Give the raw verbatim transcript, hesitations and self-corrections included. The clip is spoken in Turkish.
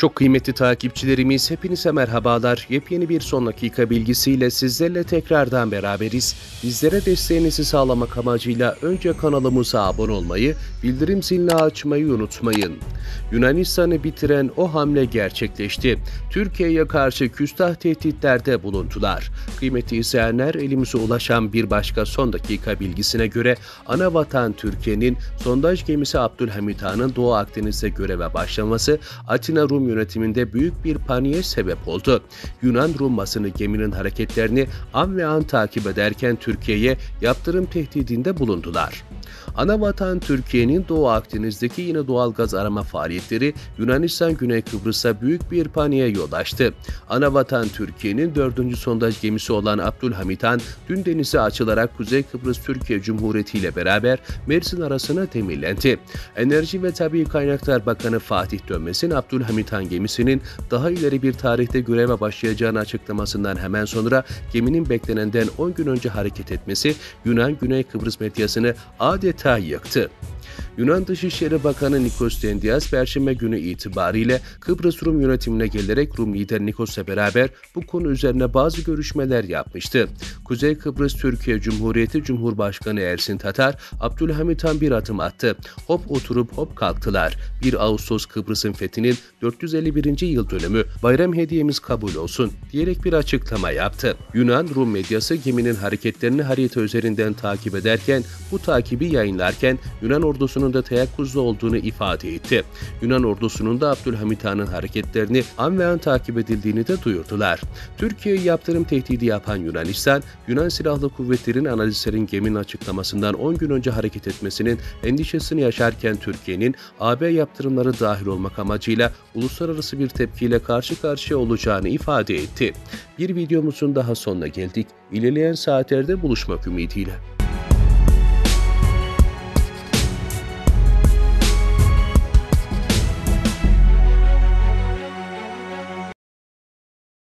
Çok kıymetli takipçilerimiz, hepinize merhabalar. Yepyeni bir son dakika bilgisiyle sizlerle tekrardan beraberiz. Bizlere desteğinizi sağlamak amacıyla önce kanalımıza abone olmayı, bildirim zilini açmayı unutmayın. Yunanistan'ı bitiren o hamle gerçekleşti. Türkiye'ye karşı küstah tehditlerde bulundular. Kıymetli izleyenler, elimize ulaşan bir başka son dakika bilgisine göre Anavatan Türkiye'nin sondaj gemisi Abdülhamit Han'ın Doğu Akdeniz'de göreve başlaması Atina Rum yönetiminde büyük bir paniğe sebep oldu. Yunan Rum basını geminin hareketlerini an ve an takip ederken Türkiye'ye yaptırım tehdidinde bulundular. Anavatan Türkiye'nin Doğu Akdeniz'deki yine doğal gaz arama faaliyetleri Yunanistan Güney Kıbrıs'a büyük bir paniğe yol açtı. Anavatan Türkiye'nin dördüncü sondaj gemisi olan Abdülhamit Han dün denize açılarak Kuzey Kıbrıs Türkiye Cumhuriyeti ile beraber Mersin arasına demirlendi. Enerji ve Tabii Kaynaklar Bakanı Fatih Dönmez'in Abdülhamit Han gemisinin daha ileri bir tarihte göreve başlayacağını açıklamasından hemen sonra geminin beklenenden on gün önce hareket etmesi Yunan Güney Kıbrıs medyasını adeta yıktı. Yunan Dışişleri Bakanı Nikos Dendias, Perşembe günü itibariyle Kıbrıs Rum yönetimine gelerek Rum lider Nikos'la beraber bu konu üzerine bazı görüşmeler yapmıştı. Kuzey Kıbrıs Türkiye Cumhuriyeti Cumhurbaşkanı Ersin Tatar, Abdülhamit Han bir adım attı. Hop oturup hop kalktılar. bir Ağustos Kıbrıs'ın fethinin dört yüz elli birinci yıl dönümü, bayram hediyemiz kabul olsun diyerek bir açıklama yaptı. Yunan Rum medyası geminin hareketlerini harita üzerinden takip ederken, bu takibi yayınlarken Yunan ordusunun da teyakkuzda olduğunu ifade etti. Yunan ordusunun da Abdülhamit Han'ın hareketlerini an ve an takip edildiğini de duyurdular. Türkiye'ye yaptırım tehdidi yapan Yunanistan, Yunan Silahlı Kuvvetleri'nin analistlerin geminin açıklamasından on gün önce hareket etmesinin endişesini yaşarken Türkiye'nin A B yaptırımları dahil olmak amacıyla uluslararası bir tepkiyle karşı karşıya olacağını ifade etti. Bir videomuzun daha sonuna geldik. İlerleyen saatlerde buluşmak ümidiyle.